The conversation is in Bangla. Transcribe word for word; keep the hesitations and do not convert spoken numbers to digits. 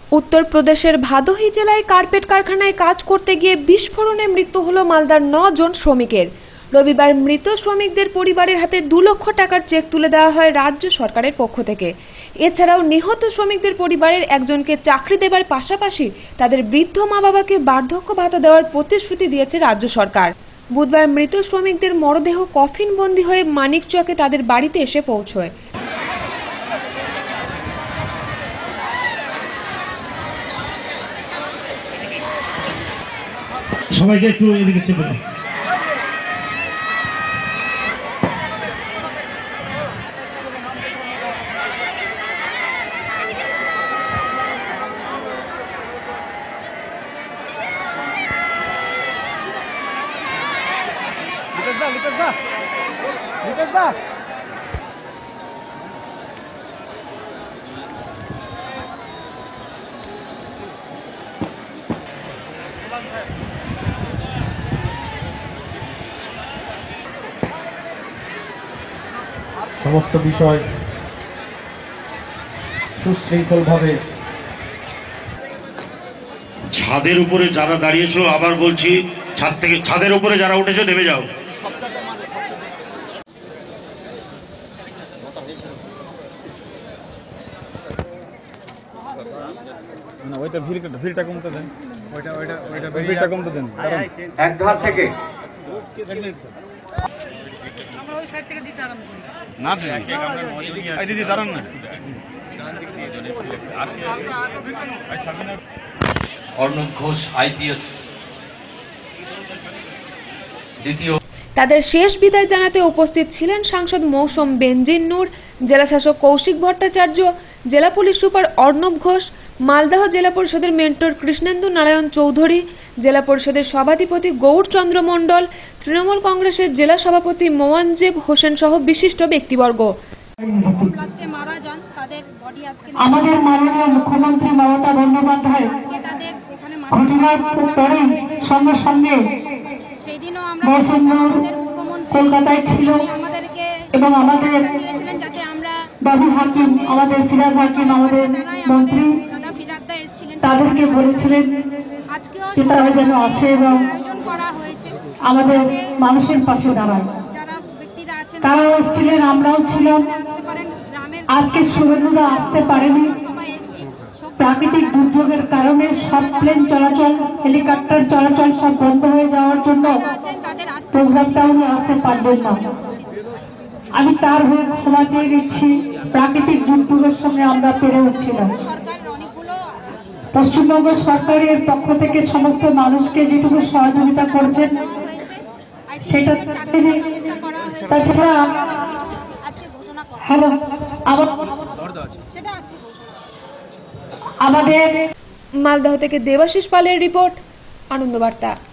উত্তরপ্রদেশের ভাদোহী জেলায় কার্পেট কারখানায় কাজ করতে গিয়ে বিস্ফোরণে মৃত্যু হলো মালদার ন জন শ্রমিকের। রবিবার মৃত শ্রমিকদের পরিবারের হাতে দু লক্ষ টাকার চেক তুলে দেওয়া হয় রাজ্য সরকারের পক্ষ থেকে। এছাড়াও নিহত শ্রমিকদের পরিবারের একজনকে চাকরি দেবার পাশাপাশি তাদের বৃদ্ধ মা বাবাকে বার্ধক্য ভাতা দেওয়ার প্রতিশ্রুতি দিয়েছে রাজ্য সরকার। বুধবার মৃত শ্রমিকদের মরদেহ কফিনবন্দি হয়ে মানিকচকে তাদের বাড়িতে এসে পৌঁছয়। সবাইকে একটু এদিকে চেপে দাও। সমস্ত বিষয় সুশৃঙ্খলভাবে ছাদের উপরে যারা দাঁড়িয়েছো, আবার বলছি, ছাদ থেকে ছাদের উপরে যারা উঠেছো নেমে যাও। ওইটা ভিড়টা ভিড়টা কমতে দেন, ওইটা ওইটা ওইটা ভিড়টা কমতে দেন। এক ধার থেকে আমরা ওই সাইড থেকে দিতে আরম্ভ করি না এই দিদি দাঁড়ান না। অর্ণব ঘোষ আইপিএস দ্বিতীয়। তাদের শেষ বিদায় জানাতে উপস্থিত ছিলেন সাংসদ মৌসুম বেনজির নূর, জেলাশাসক কৌশিক ভট্টাচার্য, জেলা পুলিশ সুপার অর্ণব ঘোষ, মালদহ জেলা পরিষদের মেন্টর কৃষ্ণেন্দু নারায়ণ চৌধুরী, জেলা পরিষদের সভাধিপতি গৌরচন্দ্র মণ্ডল, তৃণমূল কংগ্রেসের জেলা সভাপতি মোয়াজ্জেব হোসেন সহ বিশিষ্ট ব্যক্তিবর্গ। আমাদের মাননীয় মুখ্যমন্ত্রী মমতা বন্দ্যোপাধ্যায় ঘটনার পরেই সঙ্গে সঙ্গে কলকাতায় ছিল এবং আমাদের বাবু হাকিম, আমাদের ফিরাদ হাকিম, আমাদের মন্ত্রী তাদেরকে বলেছিলেন যে তারা যেন আসে এবং আমাদের মানুষের পাশে দাঁড়ায়। তারাও এসেছিলেন, আমরাও ছিলাম। আজকে শুভেন্দুদা আসতে পারেনি, প্রাকৃতিক দুর্যোগের কারণে সব প্লেন চলাচল, হেলিকপ্টার চলাচল সব বন্ধ হয়ে যাওয়ার জন্য প্রোগ্রামটা উনি আসতে পারবেন না। আমি তার হয়ে ক্ষমা চেয়ে নিচ্ছি। প্রাকৃতিক দুর্যোগের সঙ্গে আমরা পেরে উঠছিলাম। পশ্চিমবঙ্গ সরকারের পক্ষ থেকে সমস্ত মানুষকে যেটুকু সহযোগিতা করছেন সেটা তাছাড়া হ্যালো আমাদের মালদহ থেকে দেবাশিস পালের রিপোর্ট, আনন্দবার্তা।